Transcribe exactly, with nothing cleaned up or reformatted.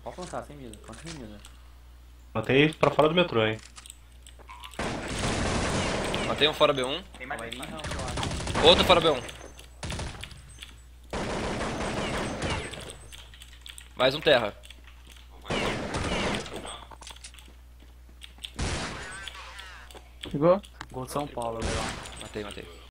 Pode plantar, sem mira. Planta sem mira. Matei pra fora do metrô, hein. Matei um fora B um. Tem mais Vai aí. vir não, eu acho. Outro fora B um. Mais um terra. Pegou? Gol de São Paulo, legal. Matei, matei.